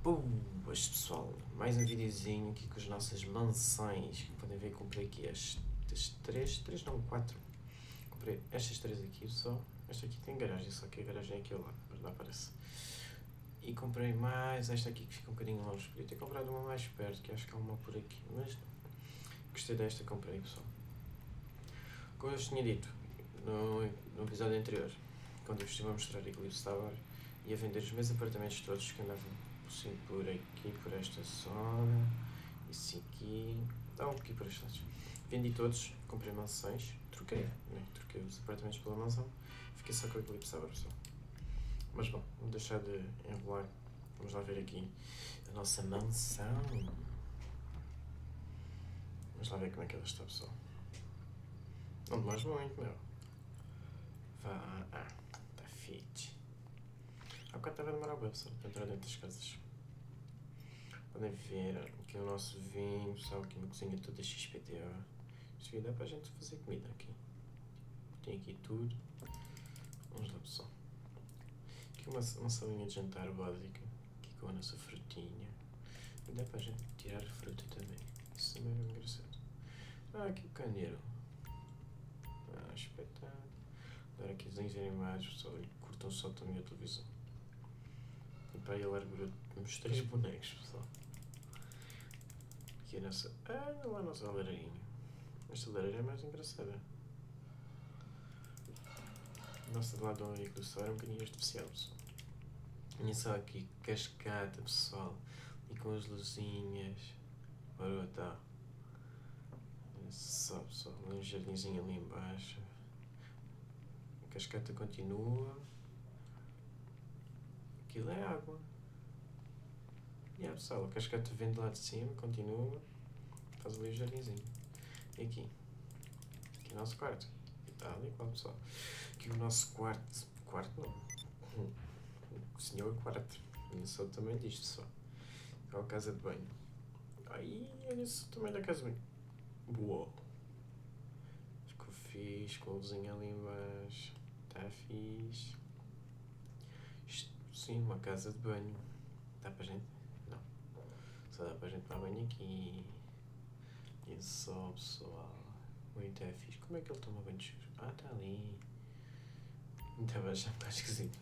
Boas pessoal, mais um videozinho aqui com as nossas mansões. Como podem ver, comprei aqui estas três não, quatro. Comprei estas três aqui só. Esta aqui tem garagem, só que a garagem é aqui ao lado, mas não aparece. E comprei mais esta aqui que fica um bocadinho longe. Podia ter comprado uma mais perto, que acho que há uma por aqui, mas gostei desta, comprei pessoal. Como eu vos tinha dito no episódio anterior, quando eu estive a mostrar Eclipse Tower, ia vender os meus apartamentos todos que andavam assim por aqui, por esta zona, isso aqui, aqui por estes lados. Vendi todos, comprei mansões, troquei os apartamentos pela mansão, fiquei só com o Eclipse Tower pessoal. Mas bom, vamos deixar de enrolar, vamos lá ver aqui a nossa mansão. Vamos lá ver como é que ela está pessoal. Não demais muito, meu. Está fit. Há bocado estava a demorar bem, pessoal, para entrar dentro das casas. Podem ver aqui o nosso vinho, pessoal, aqui uma cozinha toda XPTO. Isto aqui dá para a gente fazer comida aqui. Tem aqui tudo. Vamos lá, pessoal. Aqui uma salinha de jantar básica, aqui com a nossa frutinha. E dá para a gente tirar fruta também. Isso também é engraçado. Aqui o candeeiro. Espetáculo. Dar aqui desenhos animados, pessoal, e curtam só também a televisão. E para aí a largura temos 3 bonecos, pessoal. Aqui a nossa... não lá a nossa lareirinha. Esta lareira é mais engraçada. A nossa de lado do Eclipse Tower é um bocadinho especial, pessoal. Olha só aqui, cascata, pessoal. E com as luzinhas. Ora, tá. Olha só, pessoal. Um jardinzinho ali embaixo. A cascata continua. Aquilo é água. Pessoal, a cascata vem de lá de cima, continua. Faz ali o jardinzinho. E aqui. Aqui é o nosso quarto. E está ali igual, pessoal. Aqui o nosso quarto. Quarto não. O senhor quarto. Olha só o tamanho disto, pessoal. É a casa de banho. Aí, olha só o tamanho da casa de banho. Uou. Ficou fixe, com a luzinha ali embaixo. Está fixe. Isto, sim, uma casa de banho. Dá para gente? Não. Só dá para gente tomar banho aqui. E só, pessoal. Muito é fixe. Como é que ele toma banho de chuva? Está ali. Estava a achar mais esquisito.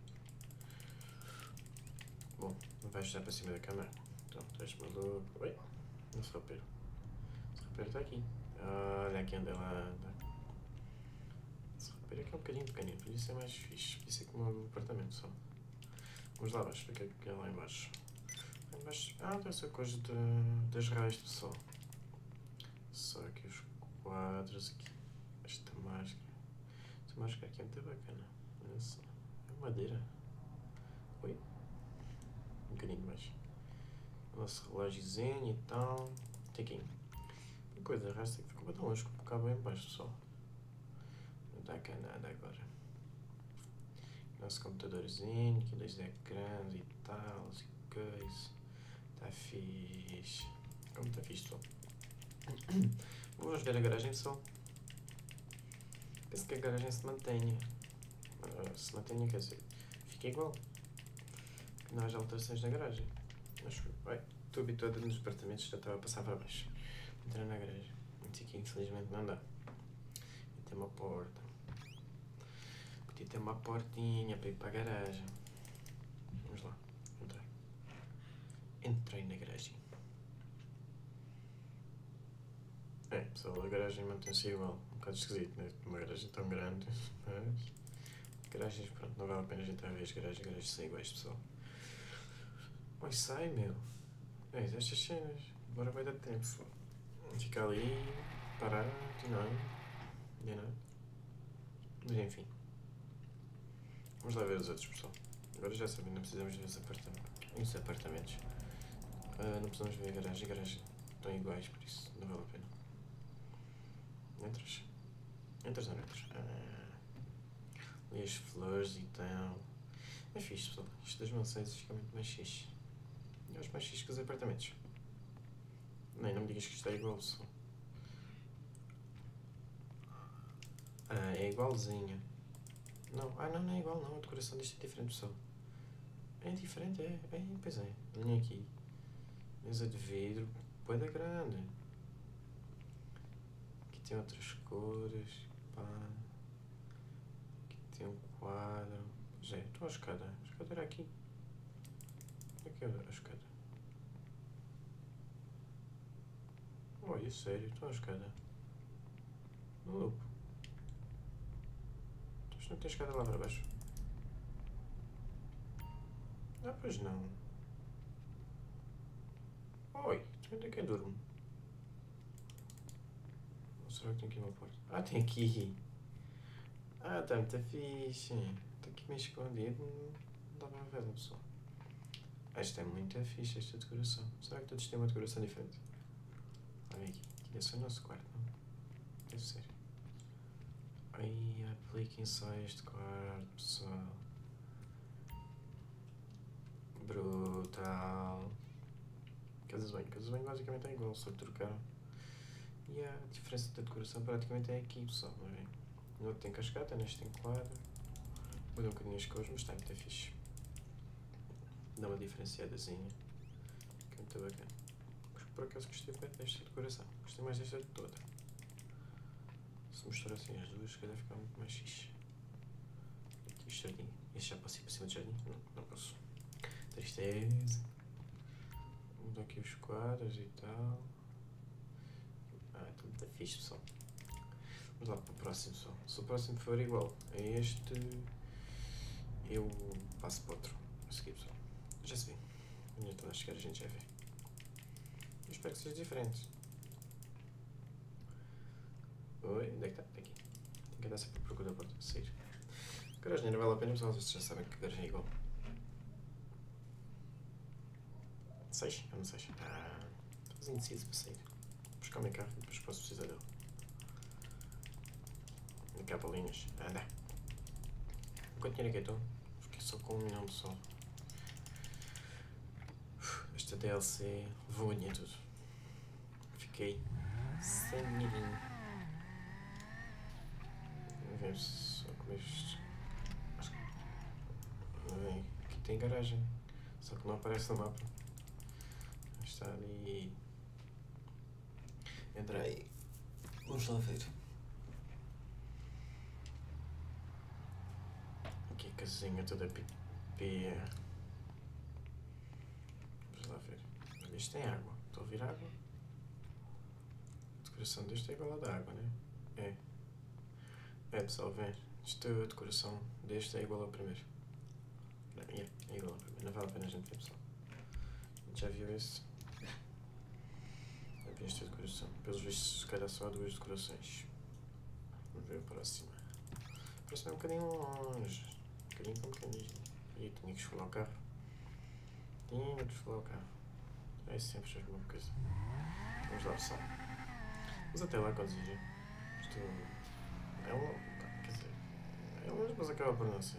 Bom, não vais já para cima da cama. Então, estás maluco. Oi, nosso roupeiro. Esse roupeiro está aqui. Olha aqui onde ela anda. Esse roupeiro aqui é um bocadinho pequenino, por isso é mais fixe. Por isso é como um apartamento só. Vamos lá abaixo, ver o que é lá embaixo. Lá embaixo. Tem essa coisa das raias, pessoal. Só aqui os quadros aqui. Esta máscara. Esta máscara aqui é muito bacana. Olha só. É madeira. Oi? Um bocadinho mais. O nosso relógiozinho e tal. Tem aqui. Uma coisa, a rasta que ficou tão longe que o cabo é em baixo, pessoal. Não dá cá nada agora. Nosso computadorzinho, aqui 2 ecrãs e tal, e coisa. Tá fixe. Como tá fixe, pessoal? Vamos ver a garagem, pessoal. Penso que a garagem se mantenha. Se mantenha, quer dizer, fica igual. Que não haja alterações na garagem. Mas, estou habituado nos apartamentos, já estava a passar para baixo. Entrar na garagem. Mas aqui, infelizmente, não dá. E tem uma porta. Podia ter uma portinha para ir para a garagem. Vamos lá, entrei. Entrei na garagem. Pessoal, a garagem mantém-se igual. Um bocado esquisito, né? Uma garagem tão grande. Mas... garagens, pronto, não vale a pena a gente estar a ver as garagens são iguais, pessoal. Oi, sai, meu. Estas cenas. Agora vai dar tempo, pessoal. Ficar ali, parar, de nada. Mas enfim. Vamos lá ver os outros, pessoal. Agora já sabem, não precisamos ver os apartamentos. Não precisamos ver a garagem. A garagem estão iguais, por isso não vale a pena. Entras? Entras ou não entras? E as flores e tal. É fixe, pessoal. Isto das mansões fica muito mais fixe. Eu acho mais fixe que os apartamentos. Não me digas que isto é igual, pessoal. É igualzinho. Não, não é igual não. A decoração disto é diferente, pessoal. É diferente, pois é. Olhem aqui. Mesa de vidro, boeda grande. Aqui tem outras cores, pá. Aqui tem um quadro. Pois é, estou à escada. A escada era aqui. Aqui é a escada. Olha, sério, estou à escada. Maluco. Mas não tem escada lá para baixo? Ah, pois não. Oi, onde é que eu durmo? Ou será que tem aqui uma porta? Ah, tem aqui. Ah, está muito fixe. Está aqui meio escondido. Não dá para ver, pessoal. Esta é muito fixe, esta decoração. Será que todos têm uma decoração diferente? Olha aqui. Aqui deve ser o nosso quarto, não? Deve ser. Ai, apliquem só este quarto, pessoal. Brutal. Casas bem basicamente é igual, só que trocaram. E a diferença da decoração praticamente é aqui, pessoal, não é? No outro tem cascata, neste tem quadro. Muda um bocadinho as cores, mas está muito fixe. Dá uma diferenciadazinha. Que é muito bacana. Por acaso gostei bem desta decoração. Gostei mais desta de toda. Se mostrar assim as duas, se calhar ficar muito mais fixe. Aqui o jardim. Este já passei por cima do jardim? Não posso. Tristeza. Mudou aqui os quadros e tal. Ah, tudo muito fixe, pessoal. Vamos lá para o próximo, pessoal. Se o próximo for igual a este, eu passo para outro. A seguir, pessoal. Já se vê. Ainda está a chegar, a gente já vê. Eu espero que seja diferente. Oi, onde é que está? Está aqui. Tenho que andar sempre para procurar a porta. Sair. Garagem não vale a pena, pessoal. Vocês já sabem que garagem é igual. 6? Eu não 6. Ah, estou indeciso para sair. Vou buscar o meu carro e depois posso precisar dele. E cá bolinhas. Anda. Quanto dinheiro é que eu estou? Fiquei só com 1 milhão, pessoal. Esta DLC levou a dinheiro tudo. Fiquei sem dinheirinho. Vamos ver só como é isto. Acho que. Bem, aqui tem garagem. Só que não aparece no mapa. Está ali. Entra aí. Vamos lá ver. Aqui a casinha toda pipia. Vamos lá ver. Olha, isto tem água. Estou a ouvir água. A decoração deste é igual à da água, né? É. É, pessoal, vem. Isto, a decoração deste é igual ao primeiro. Não, é igual ao primeiro. Não vale a pena a gente ver, pessoal. A gente já viu esse. Já vi esta decoração. Pelos vistos, se calhar só há 2 decorações. Vamos ver a próxima. A próxima é um bocadinho longe. Um bocadinho com um bocadinho. Ih, tinha que esfolar o carro. Tinha que esfolar o carro. É sempre a mesma coisa. Vamos lá, pessoal. Mas até lá conduzir. Isto é longo. Quer dizer, é longe, mas acaba por não ser.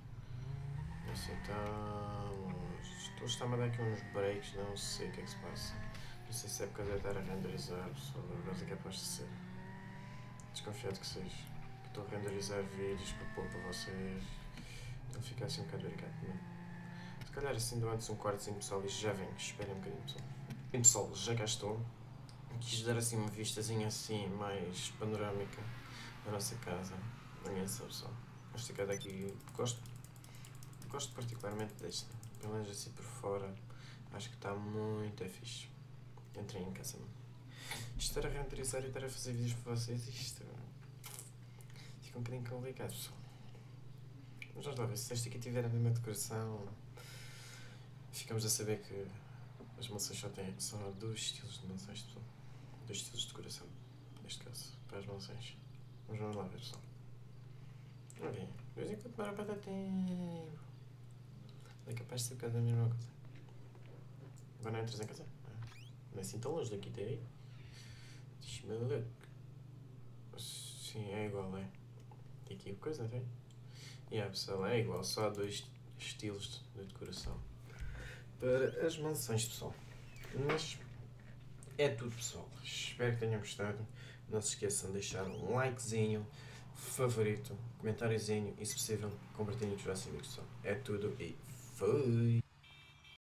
Aceitamos. Está-me a dar aqui uns breaks, não sei o que é que se passa. Não sei se é por causa de estar a renderizar, pessoal. Agora é capaz de ser. Desconfiado que seja. Estou a renderizar vídeos para pôr para vocês. Então fica assim um bocado delicado, não é? Se calhar assim do antes um quartozinho, pessoal, isto já vem. Esperem um bocadinho, pessoal. Bem, pessoal, já cá estou. Quis dar assim uma vistazinha assim mais panorâmica da nossa casa. Da minha pessoal. Esta casa aqui gosto particularmente desta. Pelo menos assim por fora. Acho que está muito fixe. Entrei em casa, mano. Isto era renderizar e estar a fazer vídeos para vocês, isto fica um bocadinho complicado, pessoal. Mas vamos lá ver, se esta aqui tiver a mesma decoração, ficamos a saber que as mansões só há 2 estilos de mansões, pessoal. 2 estilos de decoração, neste caso, para as mansões. Mas vamos lá ver, pessoal. Ok, de vez em quando demora para dar tempo. É capaz de ser por causa da mesma coisa. Agora não entras em casa? Não é assim tão longe daqui, tem aí? Deixa-me ver. Sim, é igual, é. Tem aqui a coisa, não tem? Pessoal, é igual, só há 2 estilos de decoração para as mansões, pessoal. Mas é tudo, pessoal. Espero que tenham gostado. Não se esqueçam de deixar um likezinho, favorito, comentáriozinho e, se possível, compartilhem com os vossos amigos, pessoal. É tudo e Fui.